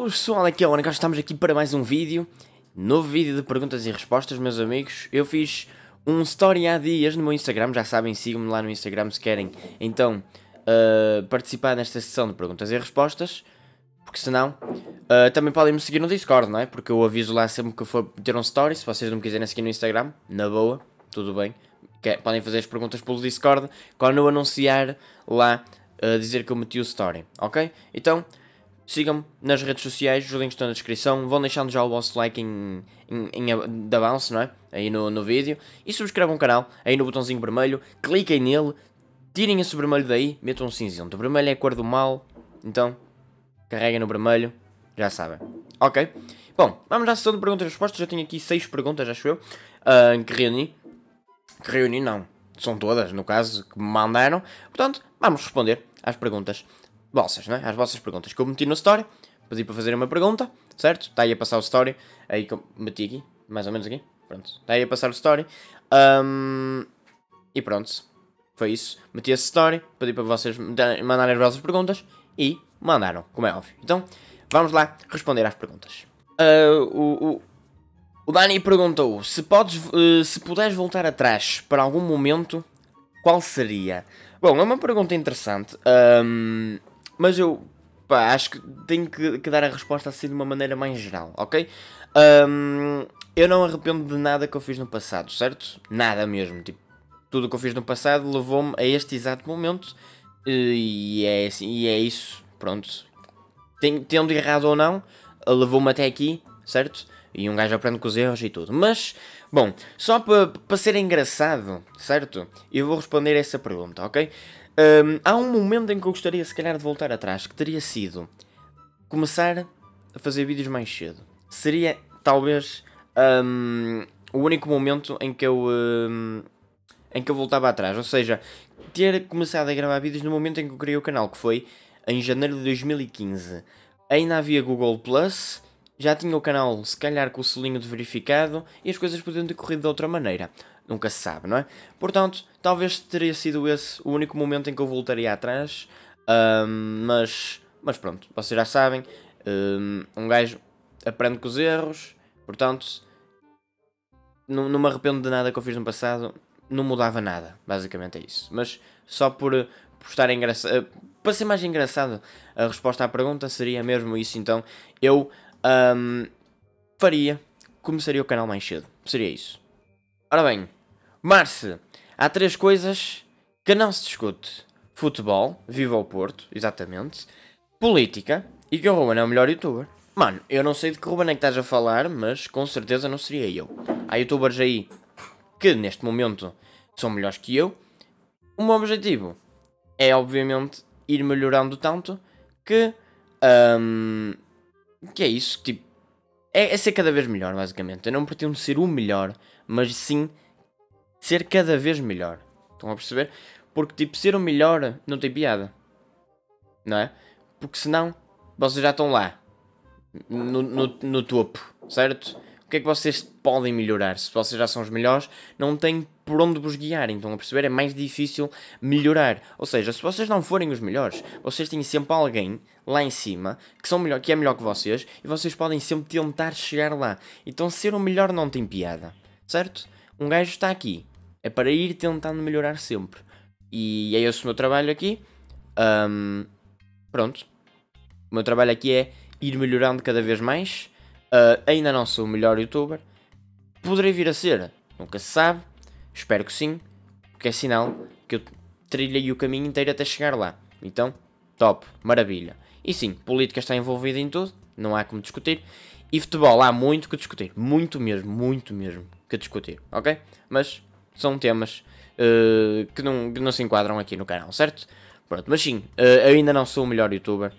Boas pessoal, aqui é o Ana, estamos aqui para mais um vídeo. Novo vídeo de perguntas e respostas, meus amigos. Eu fiz um story há dias no meu Instagram, já sabem, sigam-me lá no Instagram se querem. Então, participar nesta sessão de perguntas e respostas. Porque senão, também podem me seguir no Discord, não é? Porque eu aviso lá sempre que for ter um story. Se vocês não me quiserem seguir no Instagram, na boa, tudo bem. Podem fazer as perguntas pelo Discord quando eu anunciar lá, dizer que eu meti o story, ok? Então, sigam-me nas redes sociais, os links estão na descrição. Vão deixando já o vosso like de avanço, não é? Aí no vídeo. E subscrevam o canal, aí no botãozinho vermelho. Cliquem nele, tirem esse vermelho daí, metam um cinzento. O vermelho é a cor do mal, então carreguem no vermelho, já sabem. Ok? Bom, vamos à sessão de perguntas e respostas. Eu tenho aqui 6 perguntas, acho eu, que reuni. Que reuni não, são todas, no caso, que me mandaram. Portanto, vamos responder às perguntas vossas, não é? Às vossas perguntas que eu meti no story. Pedi para fazer uma pergunta, certo? Está aí a passar o story. Aí que eu meti aqui, mais ou menos aqui. Pronto, está aí a passar o story. E pronto, foi isso. Meti esse story, pedi para vocês mandarem as vossas perguntas e mandaram, como é óbvio. Então, vamos lá responder às perguntas. O Dani perguntou se puderes voltar atrás para algum momento, qual seria? Bom, é uma pergunta interessante, mas eu acho que tenho que dar a resposta assim de uma maneira mais geral, ok? Eu não arrependo de nada que eu fiz no passado, certo? Nada mesmo, tipo, tudo o que eu fiz no passado levou-me a este exato momento e é isso, pronto. Tendo errado ou não, levou-me até aqui, certo? E um gajo aprende com os erros e tudo. Mas, bom, só para ser engraçado, certo? Eu vou responder essa pergunta, ok? Há um momento em que eu gostaria, se calhar, de voltar atrás, que teria sido começar a fazer vídeos mais cedo. Seria, talvez, o único momento em que eu voltava atrás. Ou seja, ter começado a gravar vídeos no momento em que eu criei o canal, que foi em janeiro de 2015. Ainda havia Google Plus. Já tinha o canal, se calhar, com o selinho de verificado e as coisas podiam ter corrido de outra maneira. Nunca se sabe, não é? Portanto, talvez teria sido esse o único momento em que eu voltaria atrás. Mas pronto, vocês já sabem. Um gajo aprende com os erros. Portanto, não me arrependo de nada que eu fiz no passado. Não mudava nada, basicamente é isso. Mas só por estar engraçado... para ser mais engraçado, a resposta à pergunta seria mesmo isso. Então, eu... começaria o canal mais cedo. Seria isso. Ora bem, Marce, há 3 coisas que não se discute: futebol, viva o Porto, exatamente, política e que o Ruben é o melhor youtuber. Mano, eu não sei de que Ruben é que estás a falar, mas com certeza não seria eu. Há youtubers aí que neste momento são melhores que eu. O meu objetivo é obviamente ir melhorando tanto que é isso, tipo, é ser cada vez melhor, basicamente. Eu não pretendo ser o melhor, mas sim ser cada vez melhor. Estão a perceber? Porque, tipo, ser o melhor não tem piada, não é? Porque senão, vocês já estão lá, no topo, certo? O que é que vocês podem melhorar? Se vocês já são os melhores, não têm por onde vos guiarem. Estão a perceber? É mais difícil melhorar. Ou seja, se vocês não forem os melhores, vocês têm sempre alguém lá em cima que é melhor que vocês e vocês podem sempre tentar chegar lá. Então ser o melhor não tem piada, certo? Um gajo está aqui, é para ir tentando melhorar sempre. E é esse o meu trabalho aqui. Pronto. O meu trabalho aqui é ir melhorando cada vez mais. Ainda não sou o melhor youtuber. Poderei vir a ser, nunca se sabe. Espero que sim, porque é sinal que eu trilhei o caminho inteiro até chegar lá. Então, top, maravilha. E sim, política está envolvida em tudo, não há como discutir. E futebol, há muito que discutir, muito mesmo que discutir, ok? Mas são temas que não se enquadram aqui no canal, certo? Pronto, mas sim, ainda não sou o melhor youtuber.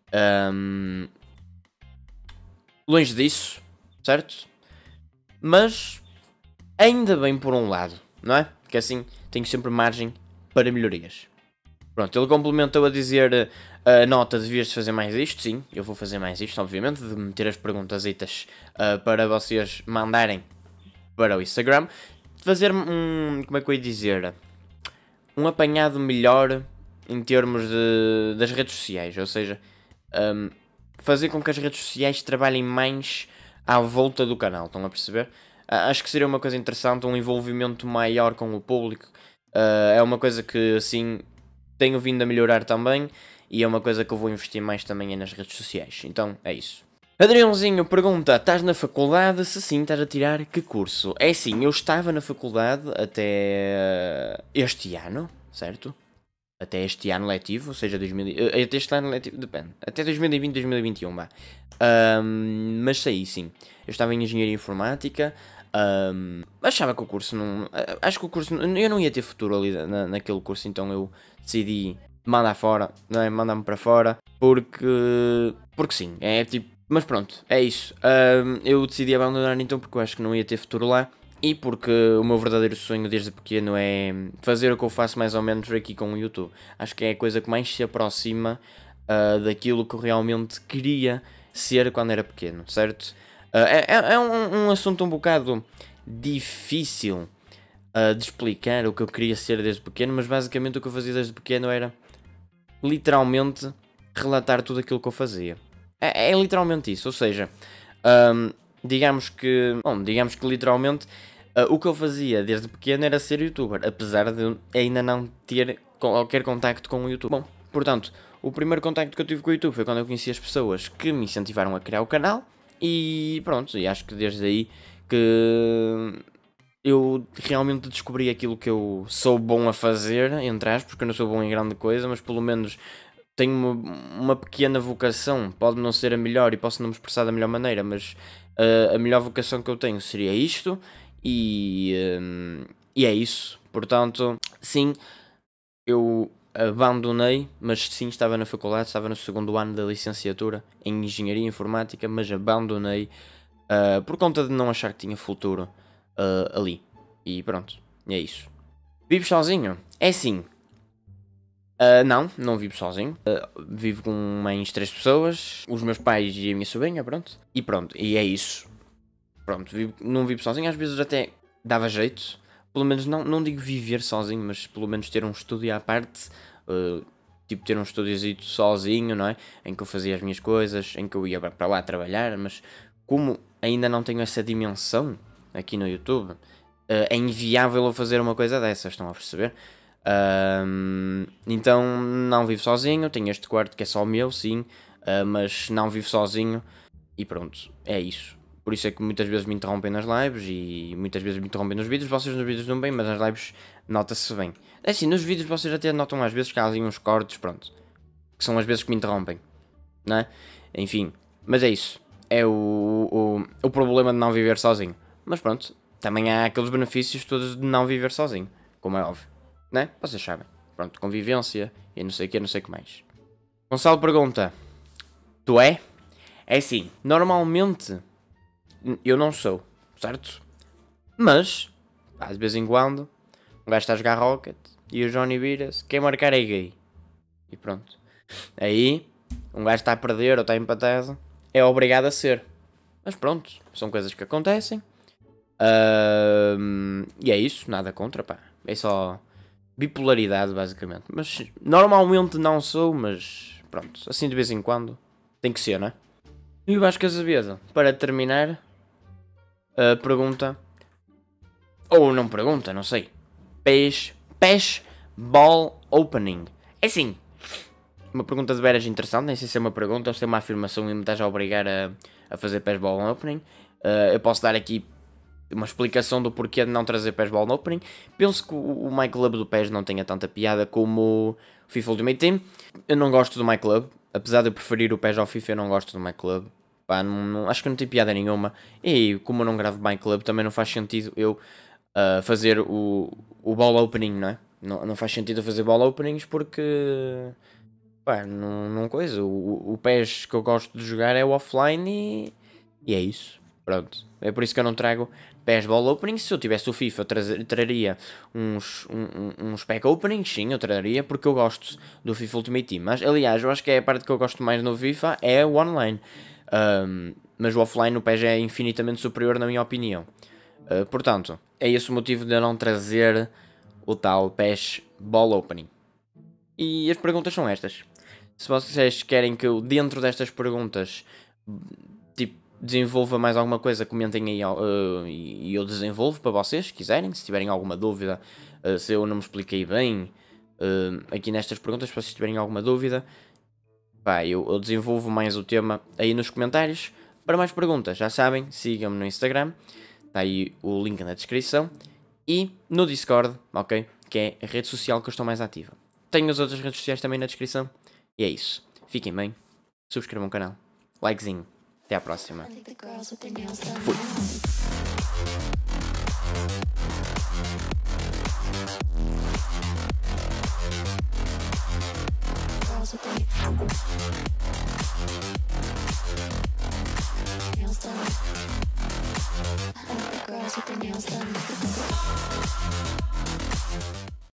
Longe disso, certo? Mas ainda bem por um lado, não é? Porque assim tenho sempre margem para melhorias. Pronto, ele complementou a dizer a nota, devias fazer mais isto. Sim, eu vou fazer mais isto, obviamente, de meter as perguntasitas para vocês mandarem para o Instagram. De fazer como é que eu ia dizer? Um apanhado melhor em termos das redes sociais, ou seja, fazer com que as redes sociais trabalhem mais à volta do canal, estão a perceber? Acho que seria uma coisa interessante, um envolvimento maior com o público. É uma coisa que, assim, tenho vindo a melhorar também, e é uma coisa que eu vou investir mais também nas redes sociais. Então, é isso. Adriãozinho pergunta, estás na faculdade? Se sim, estás a tirar que curso? É sim, eu estava na faculdade até este ano, certo? Até este ano letivo, ou seja, até este ano letivo, depende, até 2020, 2021, vá. Mas saí, sim. Eu estava em Engenharia Informática, achava que o curso não... Acho que o curso... Eu não ia ter futuro ali naquele curso, então eu decidi mandar fora, não é? Mandar-me para fora, porque sim, é tipo... Mas pronto, é isso. Eu decidi abandonar então porque eu acho que não ia ter futuro lá. E porque o meu verdadeiro sonho desde pequeno é fazer o que eu faço mais ou menos aqui com o YouTube. Acho que é a coisa que mais se aproxima daquilo que eu realmente queria ser quando era pequeno, certo? É um assunto um bocado difícil de explicar o que eu queria ser desde pequeno, mas basicamente o que eu fazia desde pequeno era literalmente relatar tudo aquilo que eu fazia. É literalmente isso, ou seja, digamos que literalmente o que eu fazia desde pequeno era ser youtuber, apesar de ainda não ter qualquer contacto com o YouTube. Bom, portanto, o primeiro contacto que eu tive com o YouTube foi quando eu conheci as pessoas que me incentivaram a criar o canal e pronto, e acho que desde aí que eu realmente descobri aquilo que eu sou bom a fazer, entre aspas, porque eu não sou bom em grande coisa, mas pelo menos tenho uma pequena vocação, pode não ser a melhor e posso não me expressar da melhor maneira, mas a melhor vocação que eu tenho seria isto e é isso. Portanto, sim, eu abandonei, mas sim estava na faculdade, estava no segundo ano da licenciatura em Engenharia Informática, mas abandonei por conta de não achar que tinha futuro ali. E pronto, é isso. Vives sozinho? É sim. Não vivo sozinho. Vivo com mais 3 pessoas, os meus pais e a minha sobrinha, pronto. E pronto, e é isso. Pronto, não vivo sozinho, às vezes até dava jeito. Pelo menos não digo viver sozinho, mas pelo menos ter um estúdio à parte. Tipo ter um estúdiozito sozinho, não é? Em que eu fazia as minhas coisas, em que eu ia para lá trabalhar, mas como ainda não tenho essa dimensão aqui no YouTube, é inviável eu fazer uma coisa dessas, estão a perceber? Então não vivo sozinho, tenho este quarto que é só meu, sim, mas não vivo sozinho e pronto, é isso. Por isso é que muitas vezes me interrompem nas lives e muitas vezes me interrompem nos vídeos. Vocês nos vídeos não bem, mas nas lives nota-se bem. É assim, nos vídeos vocês até notam às vezes que há ali uns cortes, pronto, que são as vezes que me interrompem, não é? Enfim, mas é isso. É o problema de não viver sozinho. Mas pronto, também há aqueles benefícios todos de não viver sozinho, como é óbvio. Né? Vocês sabem. Pronto, convivência e não sei o que, não sei o que mais. Gonçalo pergunta: tu é? É assim, normalmente eu não sou, certo? Mas, de vez em quando, um gajo está a jogar Rocket e o Johnny vira-se, quem marcar é gay. E pronto. Aí, um gajo está a perder ou está empatado, é obrigado a ser. Mas pronto, são coisas que acontecem. E é isso, nada contra, pá. É só bipolaridade, basicamente. Mas normalmente não sou, mas pronto, assim de vez em quando tem que ser, não é? E o Vasco Azevedo, para terminar, pergunta, ou não pergunta, não sei. PES Ball Opening. É assim, uma pergunta de veras interessante, nem sei se é uma pergunta ou se é uma afirmação e me estás a obrigar a fazer PES Ball Opening. Eu posso dar aqui uma explicação do porquê de não trazer PES Ball no Opening. Penso que o My Club do PES não tenha tanta piada como o FIFA Ultimate Team. Eu não gosto do My Club, apesar de eu preferir o PES ao FIFA, eu não gosto do My Club. Pá, acho que não tem piada nenhuma. E como eu não gravo My Club, também não faz sentido eu fazer o Ball Opening, não é? Não faz sentido eu fazer Ball Openings porque... Pá, não coisa. O PES que eu gosto de jogar é o offline e é isso. Pronto. É por isso que eu não trago PES Ball Openings. Se eu tivesse o FIFA, eu traria uns pack openings, sim, eu traria, porque eu gosto do FIFA Ultimate Team. Mas, aliás, eu acho que é a parte que eu gosto mais no FIFA é o online. Mas o offline, o PES é infinitamente superior, na minha opinião. Portanto, é esse o motivo de eu não trazer o tal PES Ball Opening. E as perguntas são estas. Se vocês querem que eu, dentro destas perguntas, tipo, desenvolva mais alguma coisa, comentem aí e eu desenvolvo para vocês, se quiserem. Se tiverem alguma dúvida, se eu não me expliquei bem aqui nestas perguntas, se vocês tiverem alguma dúvida, pá, eu desenvolvo mais o tema aí nos comentários. Para mais perguntas, já sabem, sigam-me no Instagram, está aí o link na descrição, e no Discord, ok? Que é a rede social que eu estou mais ativa. Tenho as outras redes sociais também na descrição. E é isso. Fiquem bem, subscrevam o canal, likezinho. Até à próxima. Fui. Girls with their nails done.